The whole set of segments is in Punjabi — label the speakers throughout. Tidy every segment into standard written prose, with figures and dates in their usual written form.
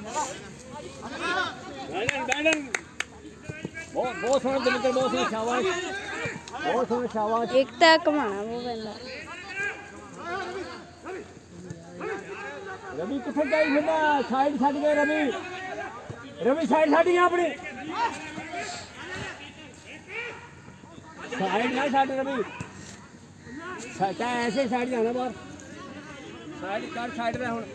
Speaker 1: बहुत सोहना दिलकर, बहुत सोहना शाबाश, बहुत सोहना शाबाश।
Speaker 2: एक तक कमाना वो बंदा
Speaker 1: रवि किथे गई फिरना? साइड छड़ गए रवि, रवि साइड छड़ गया अपनी साइड ना छड़ रवि, ऐसे साइड जाना बाहर, साइड कर साइड में हुन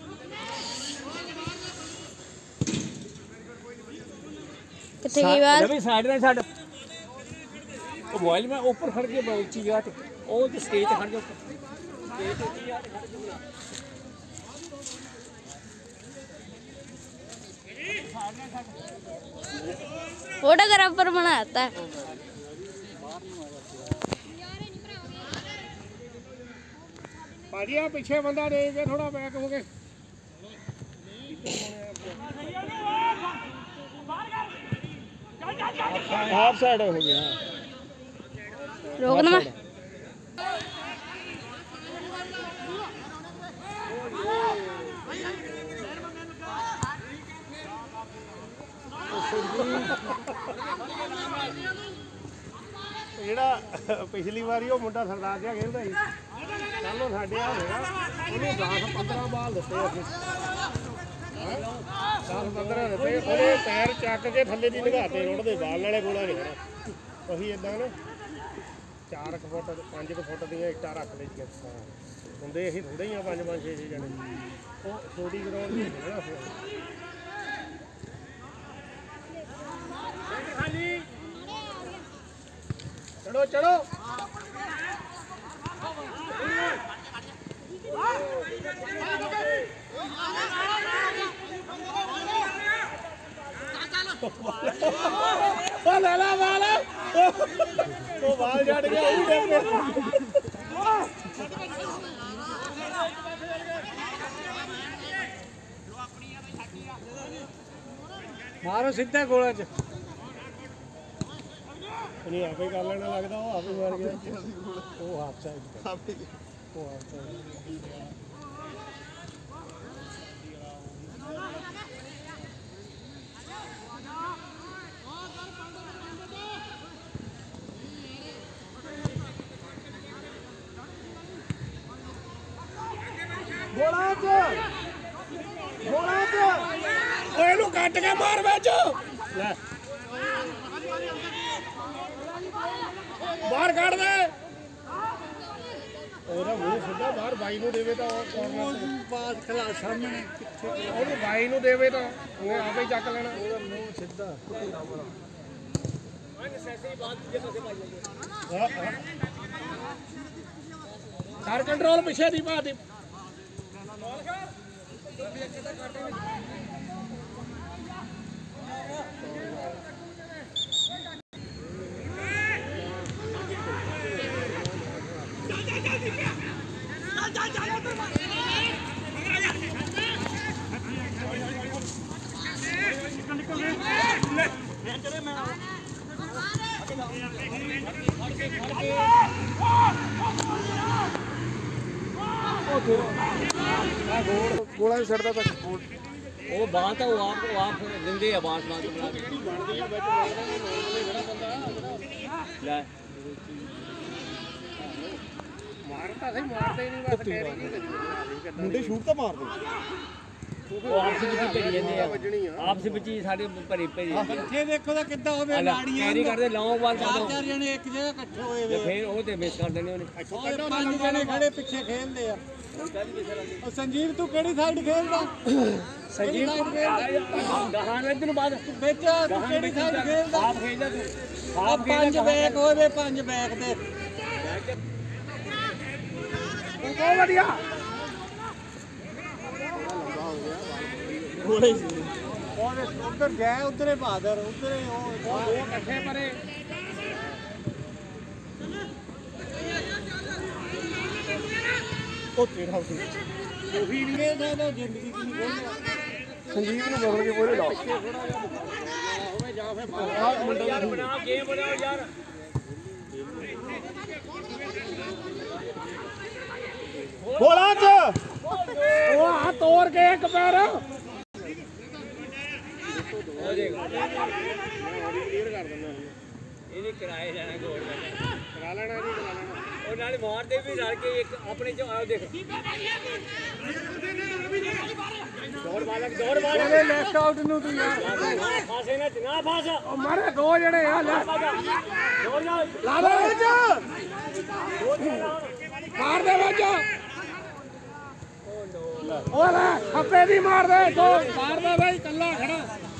Speaker 2: किथे गई बात
Speaker 1: रवि साइड में छड़। मोबाइल में ऊपर खड़ के ऊंची जगह ते ओ ते स्टेज ते खड़ जा, स्टेज ऊंची जगह ते खड़ जा।
Speaker 2: फोटोग्राफर बनाता है।
Speaker 1: पाजी आ पीछे बंदा दे के थोड़ा बैक हो गए। हाफ साइड हो गया,
Speaker 2: रोकना
Speaker 1: ਜਿਹੜਾ ਪਿਛਲੀ ਵਾਰੀ ਉਹ ਮੁੰਡਾ ਸਰਦਾਰ ਜਿਹਾ ਖੇਡਦਾ ਸੀ, ਕੱਲ ਉਹ ਸਾਡੇ ਆ ਹੋਇਆ, ਉਹਨੇ 10-15 ਬਾਲ ਦਿੱਤੇ ਅਸੀਂ, 10-15 ਦਿੱਤੇ, ਉਹਨੇ ਪੈਰ ਚੱਕ ਕੇ ਥੱਲੇ ਦੀ ਲੰਘਾਤੇ ਰੋੜਦੇ ਬਾਲ ਨਾਲੇ ਗੋਲਾ ਨਹੀਂ ਖੜਾ। ਅਸੀਂ ਇਦਾਂ ਨਾ 4 ਫੁੱਟ 5 ਫੁੱਟ ਦੀਆਂ ਇੱਟਾਂ ਰੱਖ ਲਈਆਂ ਹੁੰਦੇ, ਅਸੀਂ ਥੋੜੇ ਹੀ ਆ 5-5 6 ਜਣੇ, ਉਹ ਛੋਟੀ ਗਰਾਊਂਡ ਨਹੀਂ ਖੇਡਣਾ ਸੀ। चलो चलो लाला वाला वो बाल जड़ गया मारो सीधा गोला च नहीं आपे कर लेना लगता, वो आपे मार गया, वो हाफ साइड, वो हाफ साइड। ਇਹਨੂੰ ਕੱਟ ਕੇ ਮਾਰ ਵਿੱਚ ਲੈ ਬਾਹਰ ਕੱਢ ਦੇ, ਉਹਦਾ ਮੂੰਹ ਸਿੱਧਾ ਬਾਹਰ ਬਾਈ ਨੂੰ ਦੇਵੇ ਤਾਂ ਕਾਰਨਰ ਤੇ ਬਾਤ ਖਲਾ ਸਾਹਮਣੇ ਕਿੱਥੇ, ਉਹਨੂੰ ਬਾਈ ਨੂੰ ਦੇਵੇ ਤਾਂ ਉਹਨੇ ਆਪੇ ਹੀ ਚੱਕ ਲੈਣਾ, ਉਹਦਾ ਮੂੰਹ ਸਿੱਧਾ ਅਨਸੈਸਰੀ ਬਾਤ ਜੇ ਪਾਸੇ ਪਾਈ ਜਾਂਦੇ। ਕਰ ਕੰਟਰੋਲ ਪਿੱਛੇ ਦੀ ਬਾਤ गोला नहीं सड़ता था, वो बात है, वो आप जिंदे है बात बात बना के मारता सही, मारते ही नहीं, बस मुंडे शूट तो मार दो, आपसे बची भरी ਜਾਂਦੇ ਆ, आपसे बची साडे भरी भरी ਇੱਥੇ ਦੇਖੋ ਤਾਂ ਕਿੱਦਾਂ ਹੋਵੇ ਲਾੜੀਆਂ ਕੈਰੀ ਕਰਦੇ ਲੌਂਗ ਬਾਲ ਕਰਦੇ, 4 ਜਣੇ ਇੱਕ ਜਗ੍ਹਾ ਇਕੱਠੇ ਹੋਏ ਵੇ, ਫਿਰ ਉਹ ਤੇ ਮਿਸ ਕਰ ਦਿੰਦੇ ਉਹਨੇ, 5 ਜਣੇ ਖੜੇ ਪਿੱਛੇ ਖੇਡਦੇ ਆ। ਉਹ ਸੰਜੀਵ ਤੂੰ ਕਿਹੜੀ ਸਾਈਡ ਖੇਡਦਾ? ਸੰਜੀਵ ਗਾਹਾਂ ਇੱਧਰ ਨੂੰ ਬਾਅਦ ਵਿੱਚ ਕਿਹੜੀ ਸਾਈਡ ਖੇਡਦਾ? ਆਪ ਖੇਡਦਾ ਤੂੰ, ਆਪ 5 ਬੈਕ ਹੋਏ ਵੇ, 5 ਬੈਕ ਦੇ ਬਹੁਤ ਵਧੀਆ ਗੋਲੇ ਸੀ। उधर गए, उधर बहादुर, उधर वो इकट्ठे परे तेरा ਉਹੀ ਨਹੀਂ ਇਹਦਾ ਜ਼ਿੰਦਗੀ ਕੀ ਨਹੀਂ ਸੰਜੀਵ ਨੂੰ ਬਦਲ ਕੇ ਬੋਲੇ ਲਾ ਹੋਵੇ ਜਾਂ ਫਿਰ ਯਾਰ ਬਣਾ ਗੇਮ ਬਣਾਓ ਯਾਰ ਬੋਲਾ ਚ ਉਹ ਆ ਤੋੜ ਕੇ ਇੱਕ ਪੈਰ ਕਲੀਅਰ ਕਰ ਦਿੰਦਾ ਇਹਨੇ ਕਿਰਾਏ ਲੈਣਾ ਗੋਲ ਕਰਾ ਲੈਣਾ ਜੀ ਕਰਾ ਲੈਣਾ ਉਹ ਨਾਲ ਮਾਰਦੇ ਵੀ ਰਲ ਕੇ ਇੱਕ ਆਪਣੇ ਚ ਆਓ ਦੇਖ ਦੌੜ ਵਾਲਾ ਇਹਦੇ ਲੈਫਟ ਆਊਟ ਨੂੰ ਤੂੰ ਯਾਰ ਫਾਸੇ ਨਾ ਫਾਸ ਉਹ ਮਾਰੇ ਦੋ ਜਣੇ ਆ ਲੈ ਦੌੜ ਜਾ ਲਾ ਦੇ ਵਿੱਚ ਮਾਰ ਦੇ ਵਿੱਚ ਉਹ ਲੈ ਖੱਪੇ ਦੀ ਮਾਰ ਦੇ ਦੋ ਮਾਰ ਦੇ ਬਈ ਕੱਲਾ ਖੜਾ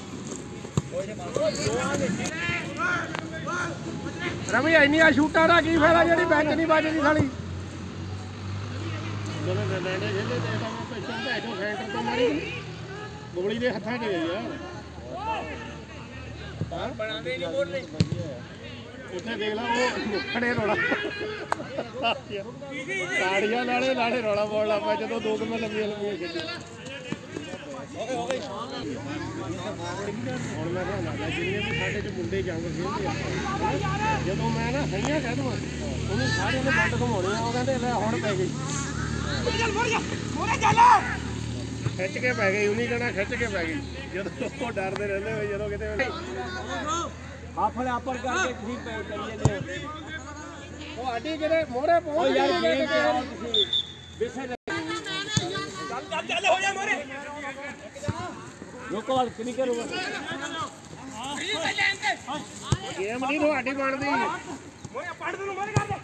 Speaker 1: ਰਵੀ ਇੰਨੀਆਂ ਸ਼ੂਟਾਂ ਦਾ ਕੀ ਫਾਇਦਾ ਜਿਹੜੀ ਬੈਂਚ ਨਹੀਂ ਵੱਜਦੀ ਸਾਲੀ ਜਦੋਂ ਡੰਡੇ ਖੇਡੇ ਤੇ ਤਾਂ ਮੈਂ ਪਿੱਛੋਂ ਭੈਜੋ ਸੈਂਟਰ ਤੋਂ ਮਾਰੀ ਗੋਲੀ ਦੇ ਹੱਥਾਂ 'ਚ ਗਈ ਆ ਬਾਹਰ ਬਣਾਉਂਦੇ ਨਹੀਂ ਮੋੜਨੇ ਉੱਥੇ ਦੇਖ ਲਾ ਉਹ ਖੜੇ ਰੋਲਾ ਤਾੜੀਆਂ ਨਾਲੇ ਰੋਲਾ ਪਾਉਣ ਲੱਗ ਪਿਆ ਜਦੋਂ ਦੋ ਕੁ ਲੰਮੀਆਂ ਖੇਡੀਆਂ ਹੋ ਗਈ ਹੁਣ ਮੈਂ ਤਾਂ ਲੱਗਦਾ ਜਿੰਨੇ ਵੀ ਸਾਡੇ ਚ ਮੁੰਡੇ ਜੰਗ ਖੇਡਦੇ ਆ ਜਦੋਂ ਮੈਂ ਨਾ ਸਹੀਆਂ ਕਹਿ ਦਵਾਂ ਉਹਨੂੰ ਸਾਰਿਆਂ ਨੇ ਬੰਦ ਘੁਮਾਉਣੇ ਆ ਉਹ ਕਹਿੰਦੇ ਲੈ ਹੁਣ ਪੈ ਗਈ ਖਿੱਚ ਕੇ ਪੈ ਗਈ ਉਹਨੀ ਕਹਿਣਾ ਖਿੱਚ ਕੇ ਪੈ ਗਈ ਜਦੋਂ ਉਹ ਡਰਦੇ ਰਹਿੰਦੇ ਹੋਏ ਜਦੋਂ ਕਿਤੇ ਆਫੜ ਆਪਰ ਕਰਕੇ ਤੁਸੀਂ ਪੈ ਕਰੀ ਜਾਂਦੇ ਉਹ ਆਡੀ ਕਿਤੇ ਮੋੜੇ ਪਹੁੰਚ ਯਾਰ ਗੇਮ ਤੇ ਆਓ ਤੁਸੀਂ ਵਿਸੇ ਚੱਲ ਹੋ ਜਾ ਮੋਰੇ ਰੋਕੋ ਵਾਲ ਕਿੰਨੀ ਕਰੂਗਾ ਗੇਮ ਨਹੀਂ ਤੁਹਾਡੀ ਬਣਦੀ ਮੋਰੇ ਪੜ ਦੇ ਨੂੰ ਮਾਰ ਕਰ ਦੇ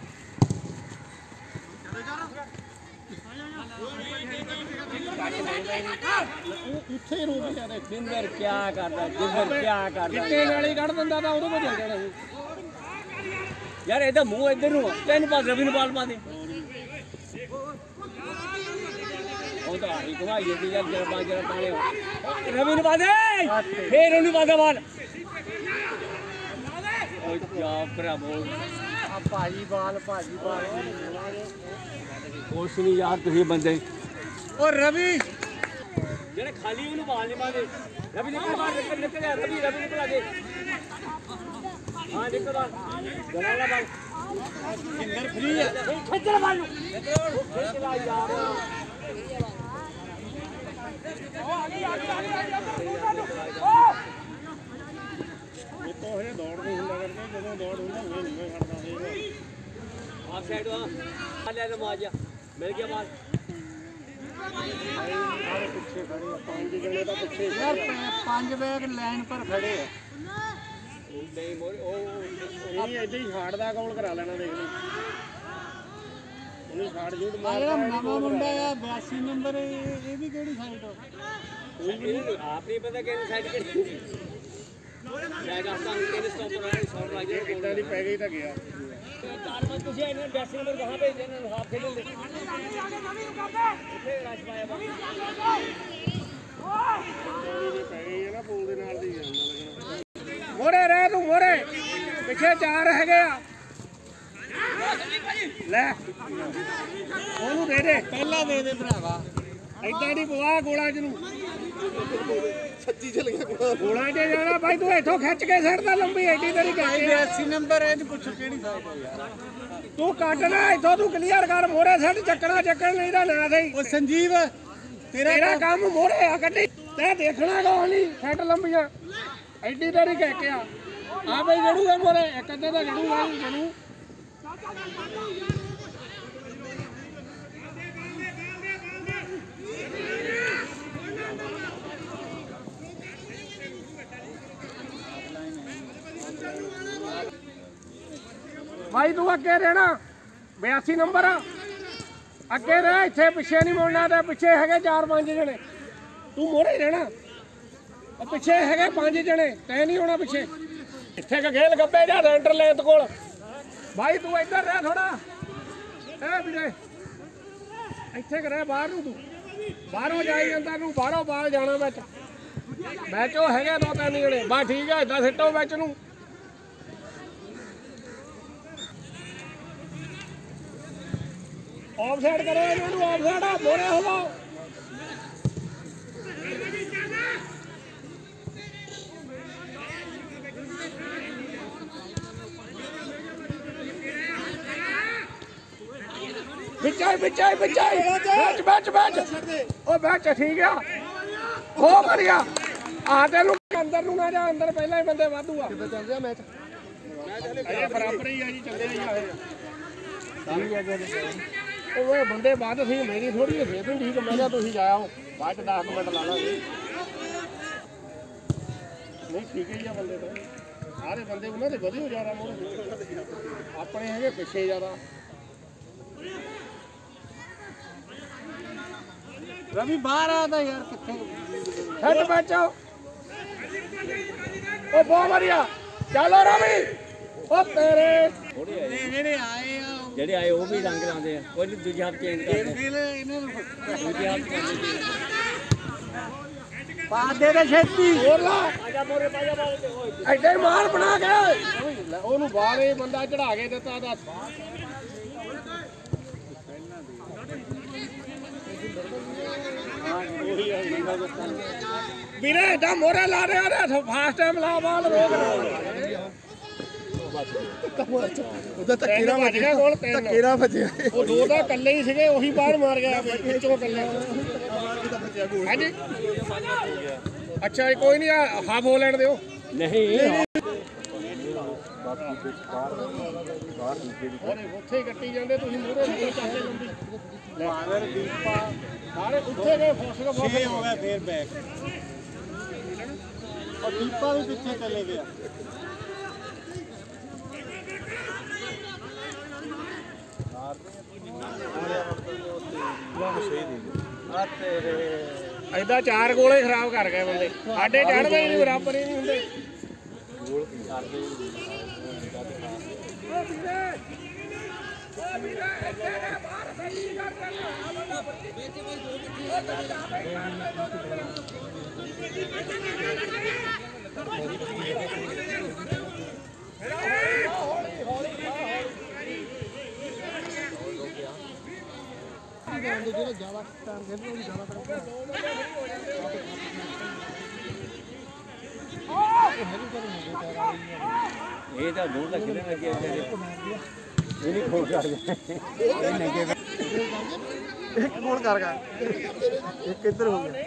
Speaker 1: ਇੱਥੇ ਰੋਕ ਲਿਆ ਤੇ ਜਿੰਦਰ ਕੀ ਕਰਦਾ ਕਿੱਟੇ ਨਾਲ ਹੀ ਕੱਢ ਦਿੰਦਾ ਤਾਂ ਉਹਦੇ ਕੋਲ ਚੱਲ ਜਾਣਾ ਸੀ ਯਾਰ ਇਹਦਾ ਮੂੰਹ ਇੱਧਰ ਨੂੰ ਤੈਨੂੰ ਪਾਸ ਰਵੀ ਨੂੰ ਬਾਲ ਪਾ ਦੇ ਉਹ ਤਾਂ ਆਹੀ ਘੁਮਾਈ ਜਾਂਦੀ ਯਾਰ ਜਰਾ ਪਾਣੇ ਰਵੀ ਨੂੰ ਪਾ ਦੇ ਫੇਰ ਉਹਨੂੰ ਪਾ ਦੇ ਬਾਲ ਉਹ ਜਾ ਭਰਾਵੋ ਆ ਭਾਜੀ ਬਾਲ ਕੁਛ ਨਹੀਂ ਯਾਰ ਤੁਸੀਂ ਬੰਦੇ ਉਹ ਰਵੀ ਜਿਹੜੇ ਖਾਲੀ ਉਹਨੂੰ ਬਾਲ ਨਹੀਂ ਪਾਦੇ ਰਵੀ ਨਿਕਲ ਬਾਹਰ ਨਿਕਲ ਜਾ ਰਵੀ ਨਿਕਲ ਦੇ ਹਾਂ ਨਿਕਲ ਬਾਹਰ ਗਲਾਲਾ ਬਾਲ ਸਿੰਗਰ ਫ੍ਰੀ ਹੈ ਖੱਜਰ ਬਾਲ ਨੂੰ ਖਿੱਚ ਲਾ ਯਾਰ ਉਹ ਆ ਗਈ ਉਹ ਇਹ ਦੌੜ ਨਹੀਂ ਹੁੰਦਾ ਕਰਕੇ ਜਦੋਂ ਦੌੜ ਹੁੰਦਾ ਉਹ ਨਹੀਂ ਖੜਦਾ ਆਫ ਸਾਈਡ ਆ ਲੈ ਨਮਾਜ਼ ਮਿਲ ਗਿਆ ਬਾਲ ਪਿੱਛੇ ਖੜੇ ਆ ਪੰਜ ਜਣੇ ਤਾਂ ਪਿੱਛੇ ਯਾਰ ਪੰਜ ਬੈਗ ਲਾਈਨ ਪਰ ਖੜੇ ਆ ਨਹੀਂ ਮੋਰੇ ਉਹ ਨਹੀਂ ਇੱਦਾਂ ਹੀ ਛਾੜ ਦਾ ਕੌਲ ਕਰਾ ਲੈਣਾ ਦੇਖ ਲਈ ਉਹਨੇ ਛਾੜ ਜੂਟ ਮਾਰ ਨਵਾਂ ਮੁੰਡਾ ਆ 82 ਨੰਬਰ ਇਹ ਵੀ ਕਿਹੜੀ ਸਾਈਡ ਆ ਕੋਈ ਵੀ ਆਪ ਨਹੀਂ ਪਤਾ ਕਿਹੜੀ ਸਾਈਡ ਕਿਹੜੀ ਜਾਇਦਾ ਤਾਂ ਕਿਹਨੇ ਸਟਾਪ ਕਰਾਇਆ ਸ਼ਾਟ ਲੱਗ ਗਿਆ ਕਿੱਦਾਂ ਦੀ ਪੈ ਗਈ ਤਾਂ ਗਿਆ चार पांच तुझे इन्हें 82 नंबर कहां पे इन्हें हाफ खेल ले इथे रश पाया बा ओए पै गई है ना पूल दे नाल दी जांदा लगना मोरे रह तू मोरे पीछे चार हैगे आ ले ओनू दे पहला दे भरावा ऐदां नहीं पवा गोला च नू सच्ची चल गया गोला च जाना भाई तू इथों खिच के छड़दा लंबी एडी तेरी कह 82 नंबर है पुछ केड़ी साइड है यार तू काटना इथों तू क्लियर कर मोरे सेट चक्कना चक्कन नहीं दा ना सही ओ संजीव तेरा काम मोरे आ कड्डी ते देखना कौन नहीं सेट लंबियां एडी तेरी कह के आ भाई जड़ूगा मोरे एक अद्धे दा जड़ूगा जड़ू भाई तू अगे रहना 82 नंबर अगे रह इतने पिछे नहीं मुड़ना तो पिछे है 4-5 जने तू मोड़े रहना पिछे है 5 जने तै नहीं होना पिछे इतने का खेल गब्बे जा सेंटर लेंथ कोल भाई तू इधर रह थोड़ा वीरे इतने रह बाहर तू बाहरों जाई जाता तू बाहरों बाल जाना मैच वो है 2-3 जने बस ठीक है इदा सिटो मैच नू ऑफ साइड करो इन्होंने ऑफ साइड आ मोरे हो बिचाई बिचाई बिचाई बैच बैच बैच ओ बैच ठीक है हो करिया ਆ ਤੈਨੂੰ ਅੰਦਰ ਨੂੰ ਨਾ ਜਾ, ਅੰਦਰ ਪਹਿਲਾਂ ਹੀ ਬੰਦੇ ਵਾਧੂ ਆ। ਕਿੱਦਾਂ ਚੱਲ ਰਿਹਾ ਮੈਚ? ਅਜੇ ਬਰਾਬਰ ਹੀ ਆ ਜੀ, ਚੱਲਿਆ ਹੀ ਆ। ਉਹ ਬੰਦੇ ਵੱਧ ਸੀ, ਮੇਰੀ ਥੋੜੀ ਜਿਹੀ ਫੇਰ ਠੀਕ। ਮੈਂ ਕਿਹਾ ਤੁਸੀਂ ਜਾਓ, ਬਾਅਦ 'ਚ 10 ਮਿੰਟ ਲਾ ਲਾਂਗੇ। ਨਹੀਂ ਠੀਕ ਹੀ ਆ ਬੰਦੇ ਤਾਂ, ਸਾਰੇ ਬੰਦੇ ਉਹਨਾਂ ਦੇ ਵਧੀਆ ਜ਼ਿਆਦਾ ਮੋੜੇ, ਆਪਣੇ ਹੈਗੇ ਪਿੱਛੇ ਜ਼ਿਆਦਾ। ਰਵੀ ਬਾਹਰ ਆਦਾ ਯਾਰ, ਕਿੱਥੇ ਹੱਟ ਬਚੋ। ਉਹ ਬਹੁਤ ਵਧੀਆ, ਚਲੋ ਰਵੀ। ਉਹ ਤੇਰੇ
Speaker 3: ਜਿਹੜੇ ਆਏ ਉਹ ਵੀ ਰੰਗ ਲਾਉਂਦੇ ਆ, ਕੋਈ ਦੂਜੇ ਹੱਥ ਚੇਂਜ ਕਰਦੇ ਦੂਜੇ ਹੱਥ
Speaker 1: ਪਾ ਦੇ ਦੇ ਛੇਤੀ, ਹੋਰ ਲਾ ਆਜਾ ਮੋਰੇ ਪਾਜਾ ਐਡੇ ਮਾਰ ਬਣਾ ਕੇ ਉਹਨੂੰ ਬਾਹਰੇ ਬੰਦਾ ਚੜਾ ਕੇ ਦਿੱਤਾ। ਦੱਸ ਵੀਰੇ ਏਡਾ ਮੋਰੇ ਲਾ ਰਿਹਾ ਨੇ, ਫਾਸਟ ਟਾਈਮ ਲਾ, ਬਾਲ ਰੋਕ ਉਹਦਾ ਧੱਕੇਰਾ ਵੱਜਿਆ, ਕੋਲ ਧੱਕੇਰਾ ਵੱਜਿਆ। ਉਹ ਦੋ ਤਾਂ ਇਕੱਲੇ ਹੀ ਸੀਗੇ, ਉਹੀ ਬਾਹਰ ਮਾਰ ਗਿਆ ਵਿੱਚੋਂ ਇਕੱਲੇ। ਹਾਂਜੀ ਅੱਛਾ ਕੋਈ ਨਹੀਂ, ਹਾਫ ਹੋ ਲੈਣ ਦਿਓ।
Speaker 3: ਨਹੀਂ
Speaker 1: ਉੱਥੇ ਹੀ ਕੱਟੀ ਜਾਂਦੇ, ਤੁਸੀਂ ਮੂਹਰੇ ਨਹੀਂ ਚੱਲਦੇ ਜਲਦੀ। ਸਾਰੇ ਉੱਥੇ ਗਏ, ਫਸ ਗਏ ਹੋ ਗਿਆ ਫੇਰ ਬੈਕ। ਔਰ ਦੀਪਾ ਵੀ ਪਿੱਛੇ ਚਲੇ ਗਿਆ। ਏਦਾਂ 4 ਗੋਲੇ ਖਰਾਬ ਕਰ ਗਏ ਬੰਦੇ, ਸਾਡੇ ਚੜ੍ਹਦੇ ਹੀ ਨਹੀਂ, ਬਰਾਬਰ ਹੀ ਨਹੀਂ ਹੁੰਦੇ।
Speaker 3: ਇਹ ਤਾਂ ਦੂਰ ਤੱਕ ਖੇਡਣ ਲੱਗੇ ਇਹ ਨਹੀਂ ਖੋਲ ਕਰ
Speaker 1: ਇੱਕ ਗੋਲ ਕਰ ਗਿਆ, ਇੱਕ ਇੱਧਰ ਹੋ ਗਿਆ,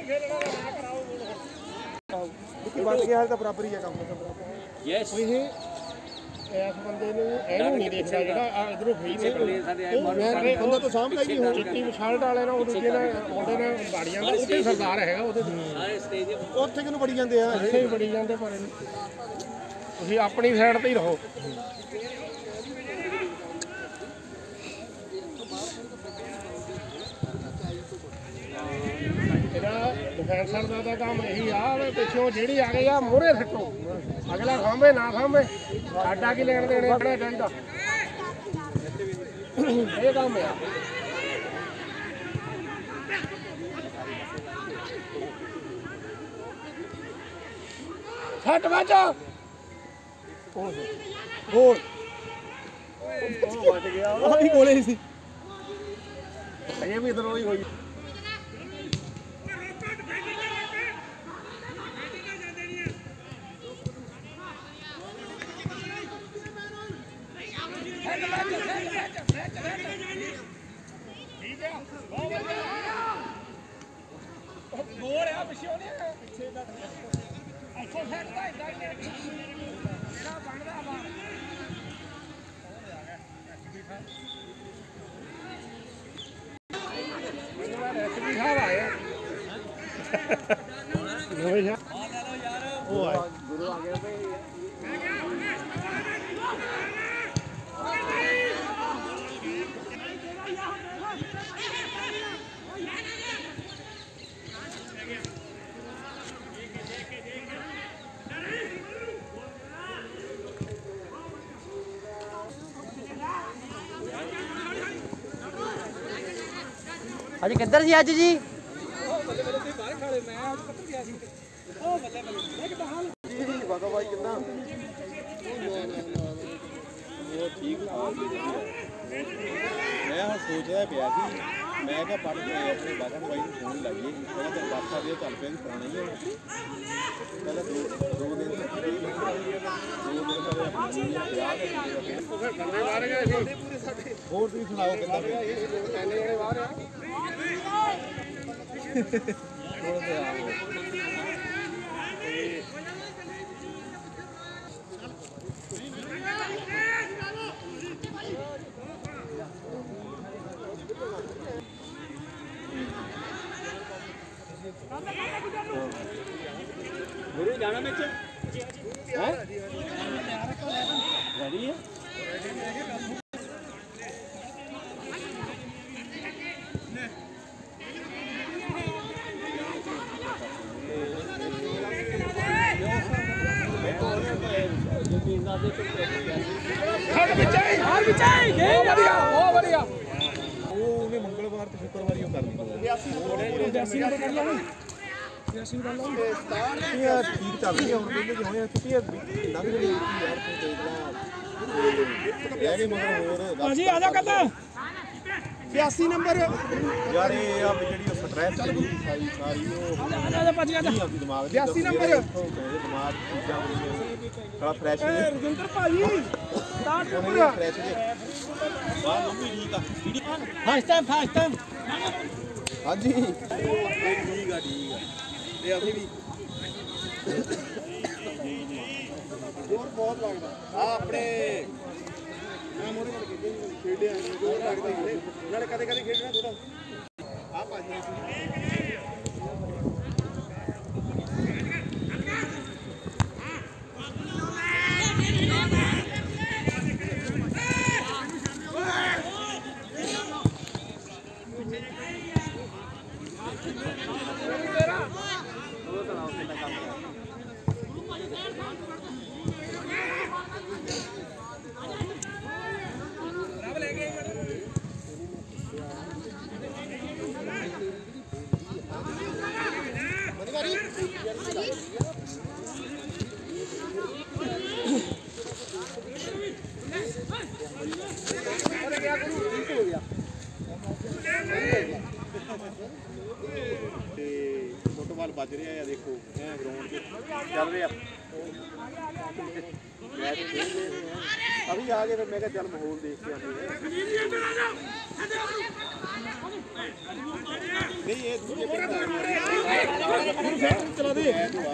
Speaker 1: ਬਣ ਗਿਆ। ਹਾਲ ਤਾਂ ਬਰਾਬਰ ਹੀ ਆ ਕੰਮ।
Speaker 3: ਯੈਸ
Speaker 1: ਇਸ ਬੰਦੇ ਨੂੰ ਇਹਨੂੰ ਨਹੀਂ ਦੇਖਿਆ ਜਿਹੜਾ ਇਧਰੋਂ ਫਰੀ ਨਿਕਲਦੇ ਬੰਦਾ ਤਾਂ ਸਾਹਮਣੇ ਹੀ ਨਹੀਂ। ਚਿੱਟੀ ਸ਼ਰਟ ਵਾਲੇ ਨਾਲ ਉਹ ਦੂਜੇ ਨਾਲ ਉਹਦੇ ਨਾਲ ਵੜ ਜਾਂਦਾ, ਉੱਥੇ ਸਰਦਾਰ ਹੈਗਾ ਉਹਦੇ ਉੱਥੇ ਕਿਹਨੂੰ ਵੜੀ ਜਾਂਦੇ ਆ, ਇੱਥੇ ਹੀ ਵੜੀ ਜਾਂਦੇ। ਪਰ ਤੁਸੀਂ ਆਪਣੀ ਸਾਈਡ ਤੇ ਹੀ ਰਹੋ। ਇਹਦਾ ਡਿਫੈਂਸਰ ਦਾ ਤਾਂ ਕੰਮ ਇਹੀ ਆ, ਪਿੱਛੋਂ ਜਿਹੜੀ ਆ ਗਈ ਆ ਮੂਹਰੇ ਸੱਟੋ, ਅਗਲਾ ਸਾਂਭੇ ਨਾ ਸਾਂਭੇ, ਸਾਡਾ ਕੀ ਲੈਣ ਦੇਣੇ ਚਾਹੀਦਾ, ਇਹ ਕੰਮ ਆ। ਛੱਟ ਵੱਜ ਗੋਲ, ਉਹ ਵੱਜ ਗਿਆ, ਉਹ ਵੀ ਗੋਲੇ ਸੀ, ਅਜੇ ਵੀ ਇਧਰੋਂ ਹੀ ਹੋਈ। ਗੋਲ ਆ ਪਿੱਛੇ ਉਹਨੇ ਪਿੱਛੇ ਦਾ ਇੱਥੋਂ ਸੈੱਟ ਦਾ ਇਦਾਂ ਹੀ ਜਿਹੜਾ ਬਣਦਾ ਬਾਹਰ ਰੈਸਪੀ ਸਾਹਿਬ ਆਇਆ ਉਹ ਆ ਗੁਰੂ ਆ ਗਿਆ ਭਈ।
Speaker 4: ਅੱਜ ਕਿੱਧਰ ਸੀ ਅੱਜ ਜੀ?
Speaker 1: ਬਾਗਾ ਬਾਈ ਕਿੰਨਾ
Speaker 3: ਉਹ ਠੀਕ ਮੈਂ ਹੁਣ ਸੋਚਦਾ ਪਿਆ ਸੀ, ਮੈਂ ਕਿਹਾ ਪੜ੍ਹ ਕੇ ਆਪਣੇ ਬਾਗਾ ਬਾਈ ਨੂੰ ਫੋਨ ਲਾਈਏ, ਪਹਿਲਾਂ ਤਾਂ ਬਾਕਾ ਦੇ ਚੱਲ ਪਿਆ ਪੁਰਾਣਾ ਹੀ ਹੈ, ਪਹਿਲਾਂ ਦੋ ਦਿਨ ਤੱਕ
Speaker 1: ਬੰਦੇ ਬਾਹਰ ਗਏ ਸੀ।
Speaker 3: ਹੋਰ ਤੁਸੀਂ ਸੁਣਾਓ ਕਿੱਦਾਂ
Speaker 1: ਜਣੇ ਬਾਹਰ ਆ
Speaker 3: ਥੋੜਾ ਜਿਹਾ गुरु जाना में रेडी है मंगलवार तो शुक्रवार कर ठीक चल रही है हम जो है छुट्टियां लग रही यार
Speaker 1: भाजी आ जा कर 82 नंबर
Speaker 3: यार ये अब जेडी स्ट्रेस चली सारी सारी वो
Speaker 1: आ भज गया
Speaker 3: दिमाग
Speaker 1: 82 नंबर
Speaker 3: दिमाग चीज़ां थोड़ा फ्रेश है
Speaker 1: रजिंदर भाजी 60 नंबर
Speaker 3: फ्रेश है वाह लंबी ठीक आ
Speaker 1: फर्स्ट टाइम
Speaker 3: हां जी ठीक है ये अभी भी जोर बहुत लगदा आ अपने मैं मोरे वाले खेडे जोर लगदा ही नाले कदे कदे खेडना थोड़ा आ पाजी फुटबॉल बज रहा है देखो ग्राउंड चल रहा अभी आ गए मैं चल माहौल देख के नहीं ये चला दे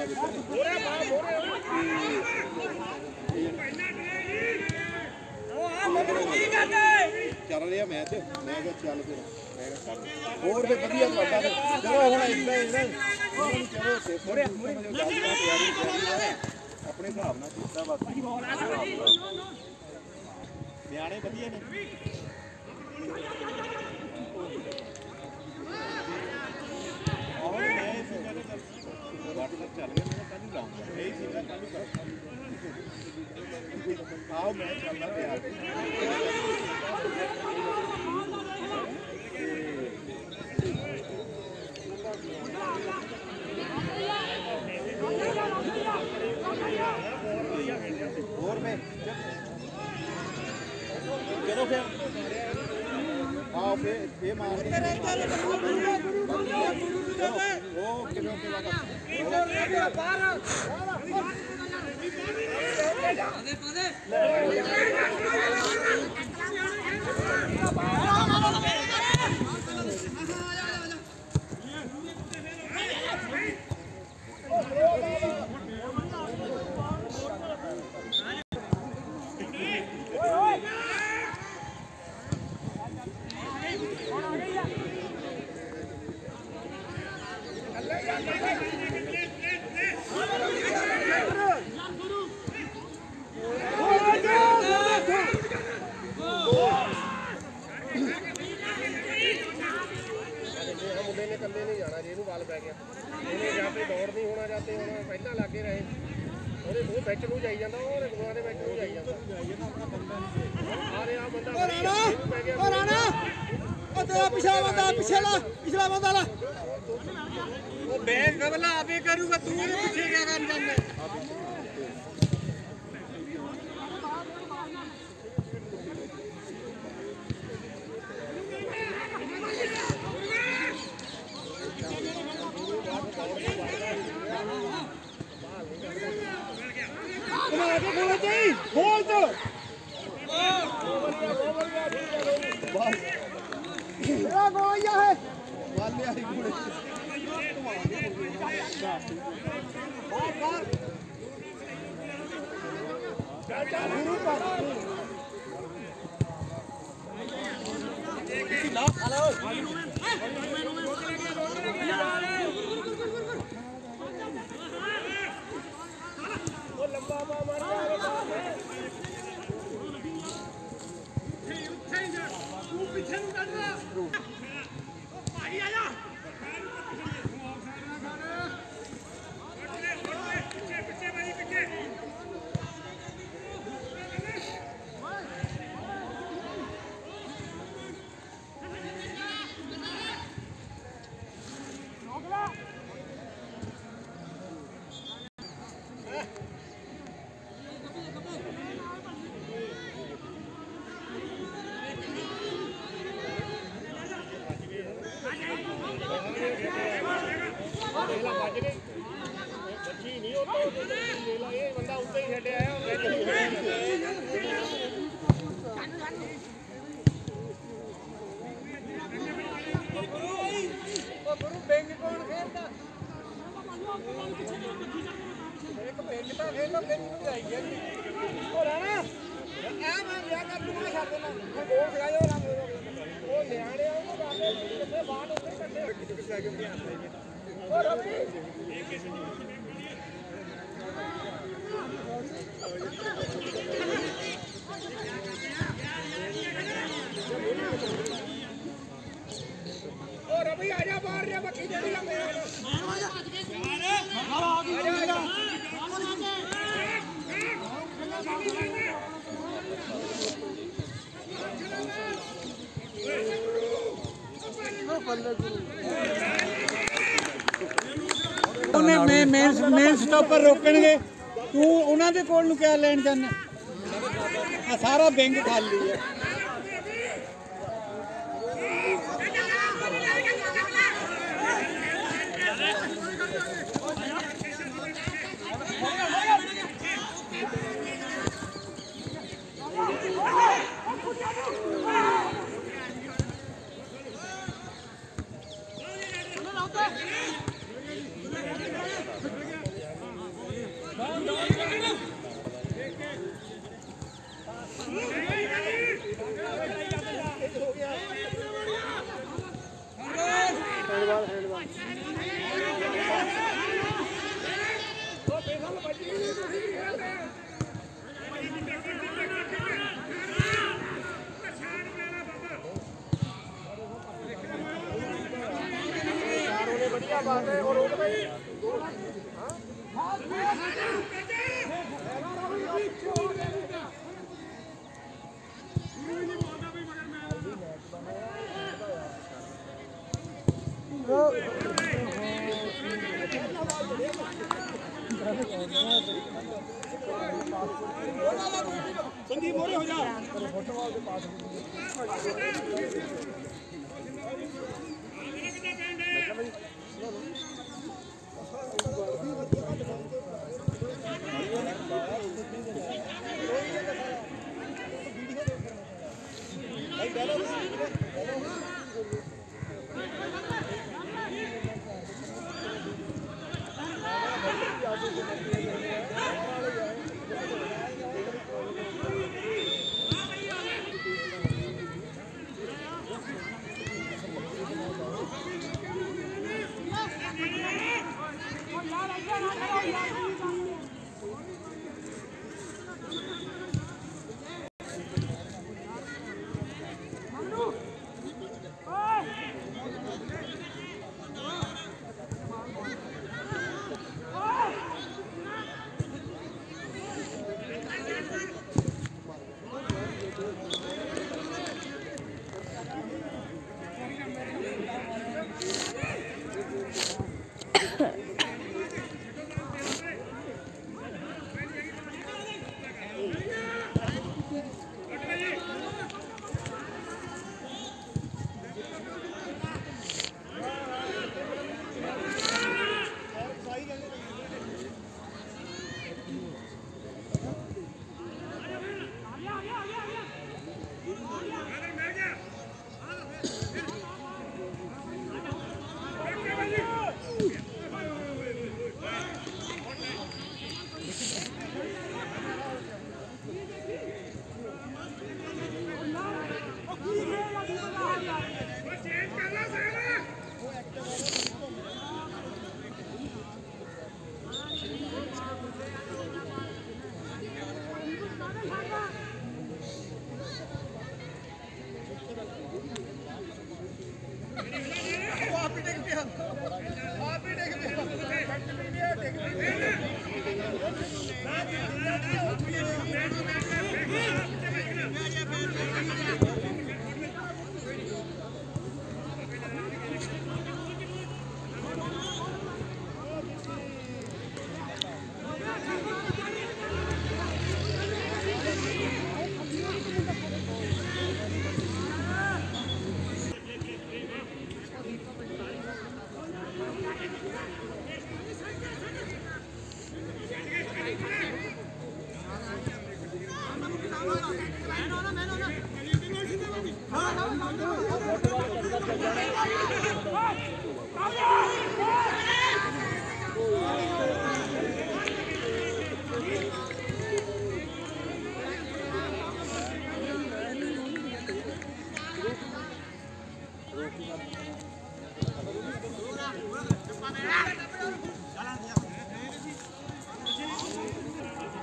Speaker 3: चल रहा मैच मैं चल फिर और फिर बढ़िया चलो हम इतना चलो अपने हिसाब ना कितना बस नियाणे बढ़िया ने और मैं इस जगह चल व्हाट्सएप चल रहा मैं कल लाऊंगा यही सीधा कल करूंगा आओ मैं चलना तैयार और में चलो फिर आओ फिर मार ओके कल्ले नहीं जाना जी बाल पै गया उन्हें जाते दौड़ नहीं होना जाते हम पहला लागे रहे ਉਹਦੇ ਮੂੰਹ ਵਿੱਚ ਨੂੰ ਜਾਈ ਜਾਂਦਾ ਉਹ ਰਗੂਆਂ ਦੇ ਵਿੱਚ ਨੂੰ ਜਾਈ ਜਾਂਦਾ ਆ ਰਿਹਾ ਬੰਦਾ ਓ ਰਾਣਾ ਉਹ ਤੇਰਾ ਪਿਛਲਾ ਬੰਦਾ ਲਾ ਉਹ ਬੈਗ ਕਬਲਾ ਆਪੇ ਕਰੂਗਾ ਤੂੰ ਇਹਦੇ ਪਿੱਛੇ ਕਿਆ ਕਰਨ ਜਾਂਦਾ बोल तो गोया है वाले आई घोड़े गुरु का हेलो ਇਹ ਬੰਦਾ ਉੱਤੇ ਹੀ ਛੱਡਿਆ ਆ ਉਹ ਗੁਰੂ ਬੈਂਕ ਕੌਣ ਖੇਡਦਾ ਇੱਕ ਬੈਂਕ ਤਾਂ ਖੇਡਦਾ ਬੈਂਕ ਨੂੰ ਜਾਈ ਗਿਆ ਉਹ ਰਾਣਾ ਆ ਮੈਂ ਲਿਆ ਕਰ ਤੂੰ ਛੱਡ ਦੇਣਾ ਮੈਂ ਗੋਲ ਖੜਾਇਆ ਉਹ ਨਿਆਣੇ ਆ ਉਹ ਬਾਹਰ ਕਿੱਥੇ ਬਾਹਰ ਉੱਤੇ ਕੱਢੇ ਕਿੱਥੇ ਆ ਗਏ ਉਹ ਰੱਬੀ और अभी आजा बाहर रे बच्ची जेडी आ मेरे
Speaker 1: ਉਹਨੇ ਮੇਨ ਸਟਾਪਰ ਰੋਕਣਗੇ ਤੂੰ ਉਹਨਾਂ ਦੇ ਕੋਲ ਨੂੰ ਕਿਆ ਲੈਣ ਜਾਣਾ ਆ ਸਾਰਾ ਬੈਂਕ ਖਾਲੀ ਹੈ बात है और रोक भाई संदीप मोरे हो जा फुटबॉल के पास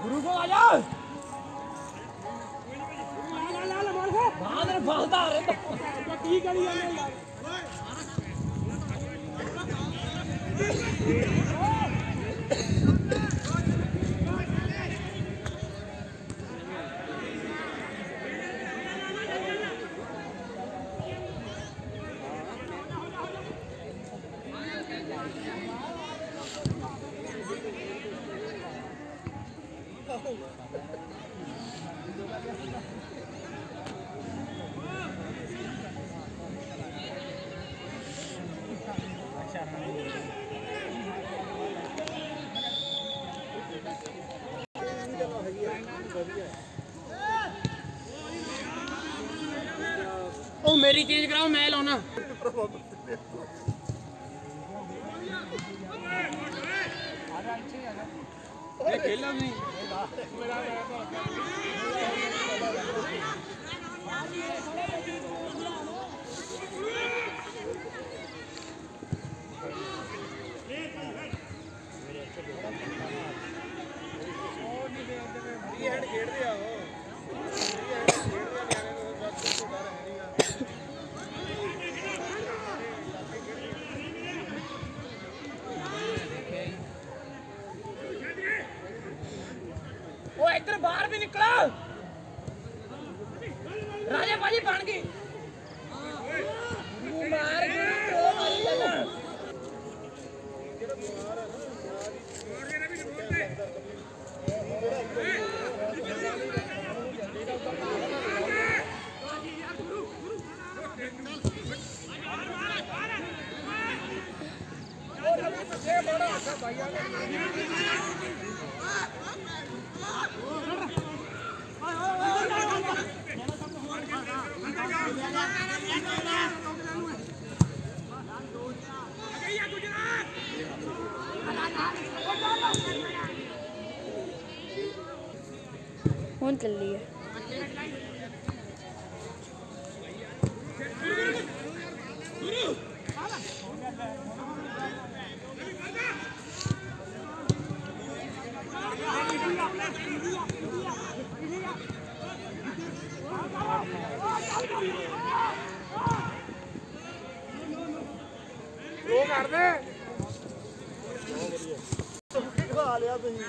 Speaker 1: गुरु को आजा बाहर फालता रे तो की करी जाने यार ओ मेरी चेंज कराओ मैं लाना ये खेलना नहीं वो इधर बाहर भी निकला राजा बाजी बन गई मार
Speaker 2: ਹੁਣ ਚੱਲੀ ਹੈ
Speaker 3: ਉਹ ਕਰ ਦੇ
Speaker 5: ਖਾ ਲਿਆ ਤੁਸੀਂ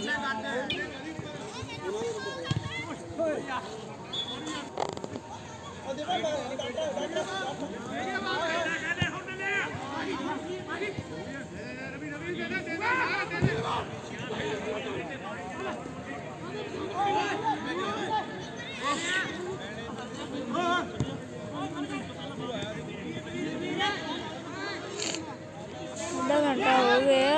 Speaker 2: आधा घंटा हो गया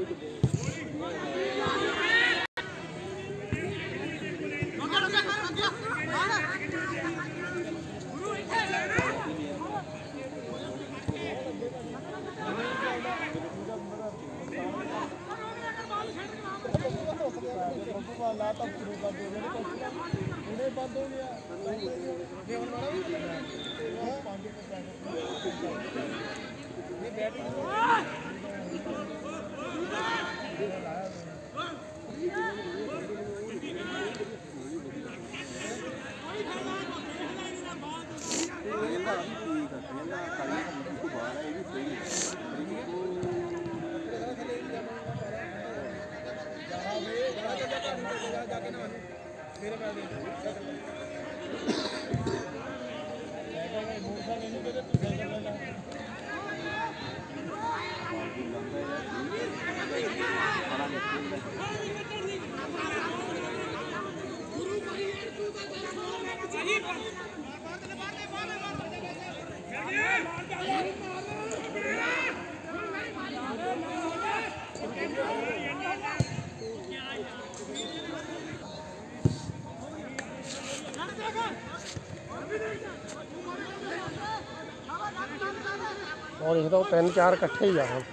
Speaker 3: और देखो 3-4 इकट्ठे ही आ हम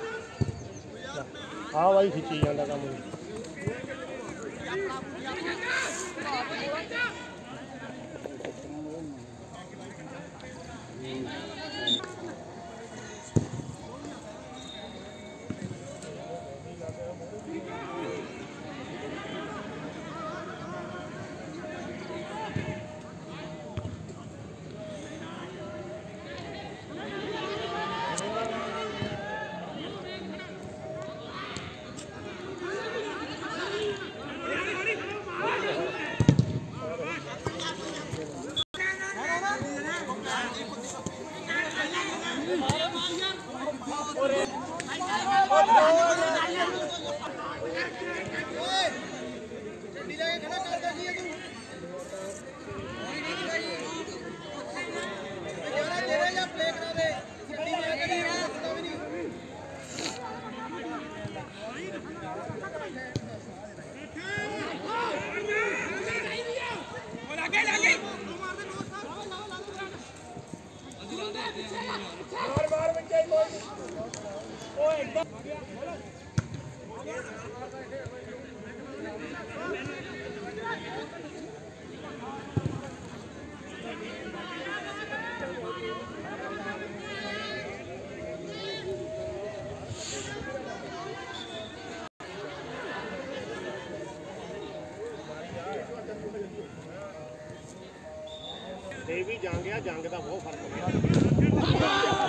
Speaker 3: हाँ भाई खिंची जाता काम ਇਹ ਵੀ ਜੰਗ ਆ ਜੰਗ ਦਾ ਬਹੁਤ ਫਰਕ ਪਿਆ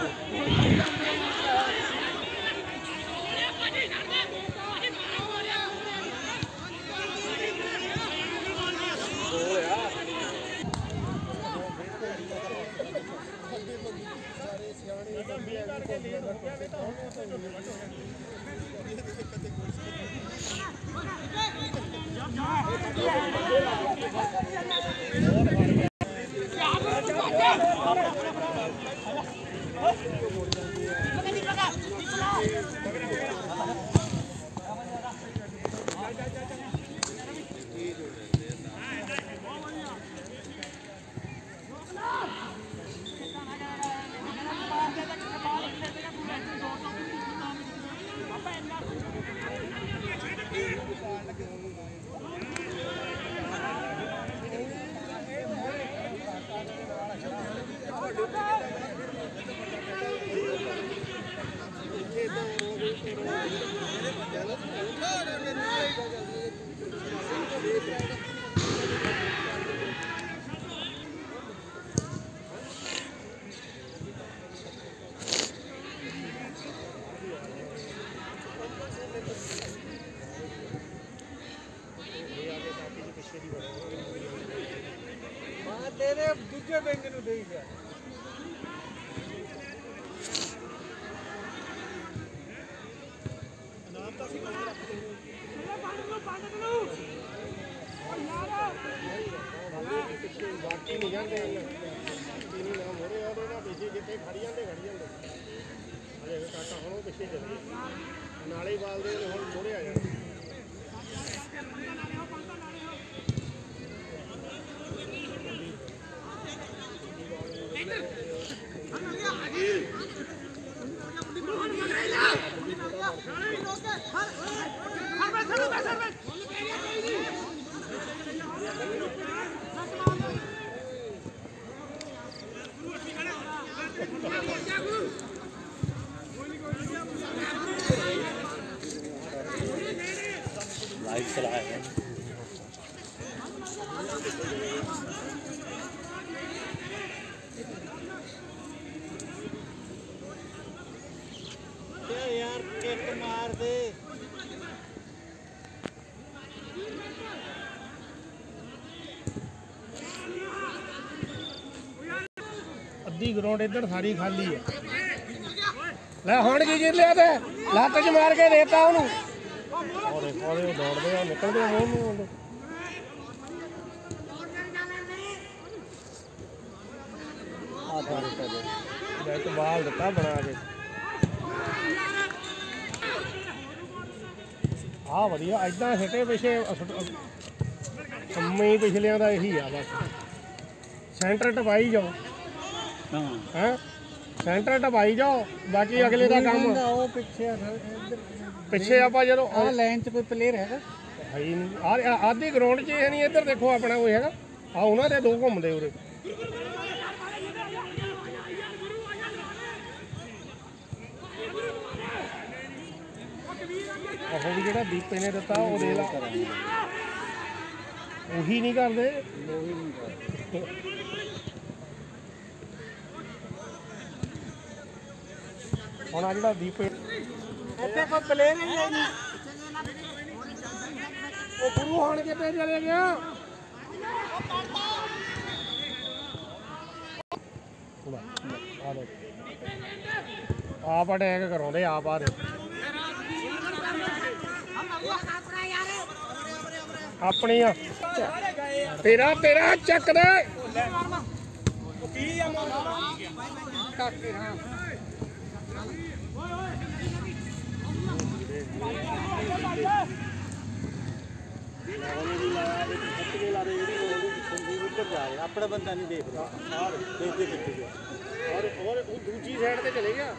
Speaker 3: ਦੂਜੇ ਬੈਂਕ ਨੂੰ ਦੇਈ ਗਿਆ ਨਾਮ ਤਾਂ ਸੀ ਕੋਲ ਰੱਖਦੇ ਨੇ ਬੰਦ ਨੂੰ ਓ ਯਾਰ ਬਾਕੀ ਨਹੀਂ ਜਾਂਦੇ ਬਾਕੀ ਨਹੀਂ ਨਾ ਮੋਰੇ ਉਹਦੇ ਨਾਲ ਪਿੱਛੇ ਜਿੱਥੇ ਖੜੀ ਜਾਂਦੇ ਅਜੇ ਕਾਕਾ ਹੁਣ ਉਹ ਪਿੱਛੇ ਚੱਲੇ ਨਾਲੇ ਬਾਲ ਦੇ ਹੁਣ ਥੋੜੇ ਆ ਜਾਣ।
Speaker 1: लाइव चलाया है
Speaker 5: यार किक मार दे
Speaker 3: ਅੱਧੀ ਗਰਾਊਂਡ ਇੱਧਰ ਸਾਰੀ ਖਾਲੀ ਹੈ। ਲੈ ਹੁਣ ਕੀ ਗਿਰ ਲਿਆ ਤੇ ਲੱਤ 'ਚ ਮਾਰ ਕੇ ਦੇਤਾ ਉਹਨੂੰ। ਔਰੇ ਔਰੇ ਦੌੜਦੇ ਆ ਨਿਕਲਦੇ ਆ ਮੂੰਹ ਨੂੰ। ਵਿੱਚ ਬਾਲ ਦਿੱਤਾ ਬਣਾ ਕੇ। ਆ ਵਧੀਆ ਐਦਾਂ ਹਿੱਟੇ ਪਿਛੇ ਕੰਮੇ ਪਿਛਲਿਆਂ ਦਾ ਇਹੀ ਆ ਬਸ। ਸੈਂਟਰ ਟਪਾਈ ਜਾਓ ਹੈ ਸੈਂਟਰ ਟਪਾਈ ਜਾਓ ਬਾਕੀ ਅਗਲੇ ਦਾ ਕੰਮ
Speaker 5: ਉਹ
Speaker 3: ਪਿੱਛੇ ਆਪਾਂ ਜਦੋਂ
Speaker 5: ਆ ਲਾਈਨ 'ਚ ਕੋਈ ਪਲੇਅਰ ਹੈਗਾ
Speaker 3: ਹੈ ਹੀ ਨਹੀਂ। ਆਧੀ ਗਰਾਊਂਡ 'ਚ ਇਹ ਨਹੀਂ ਇੱਧਰ ਦੇਖੋ ਆਪਣਾ ਕੋਈ ਹੈਗਾ ਆ ਉਹਨਾਂ ਦੇ ਦੋ ਘੁੰਮਦੇ ਉਰੇ। ਉਹ ਵੀ ਜਿਹੜਾ ਦੀਪੇ ਨੇ ਦਿੱਤਾ ਉਹ ਦੇ ਲਾ ਉਹੀ ਨਹੀਂ ਕਰਦੇ। ਹੁਣ ਆ ਜਿਹੜਾ ਦੀਪੇ
Speaker 5: ਇੱਥੇ ਕੋਈ ਪਲੇਅਰ ਹੀ ਨਹੀਂ।
Speaker 3: ਉਹ ਗੁਰੂ ਹਾਣ ਕਿਤੇ ਚਲੇ ਗਿਆ। ਆਪ ਅਟੈਕ ਕਰਾਉਂਦੇ ਆਪ ਆ ਦੇ ਆਪਣੀ ਆ ਤੇਰਾ ਤੇਰਾ ਚੱਕ ਦੇ
Speaker 5: अपना बंदा नहीं देखता
Speaker 3: और वो दूसरी साइड पे चले गया।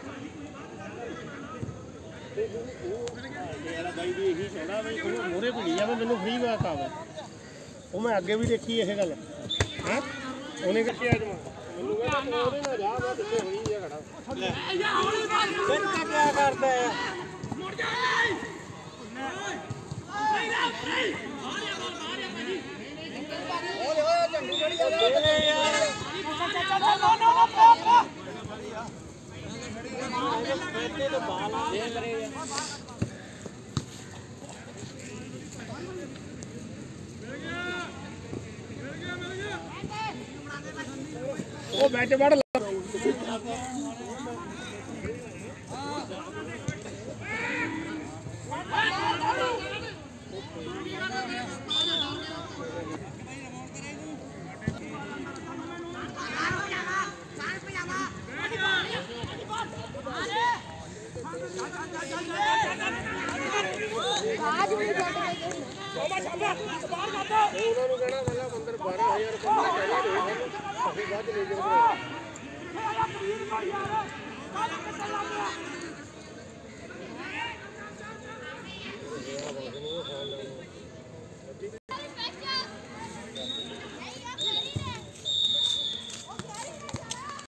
Speaker 3: ਬਾਈ ਵੀ ਇਹੀ ਕਹਿੰਦਾ ਵੀ ਉਹ ਮੋਰੇ ਭੁੱਲੀ ਜਾਵੇ ਮੈਨੂੰ ਫ੍ਰੀ ਵਾਕ ਆਵੇ। ਉਹ ਮੈਂ ਅੱਗੇ ਵੀ ਦੇਖੀ ਇਹ ਗੱਲ ਹੈ ਉਹਨੇ ਕਿਹਾ ਅੱਜ ਮੈਨੂੰ ਕਹਿੰਦਾ ਉਹਦੇ ਨਾਲ ਜਾ ਮੈਂ ਪਿੱਛੇ ਹੋਈ ਆ ਖੜਾ।
Speaker 5: फिर क्या करता है
Speaker 3: ਉਹ ਵਿੱਚ ਵੜ ਉਹਨਾਂ ਨੂੰ ਕਹਿਣਾ ਮਤਲਬ ਅੰਦਰ 12000 ਰੁਪਏ ਕਹਿੰਦੇ ਅਸੀਂ ਵੱਧ ਲੈ ਜਾਓ।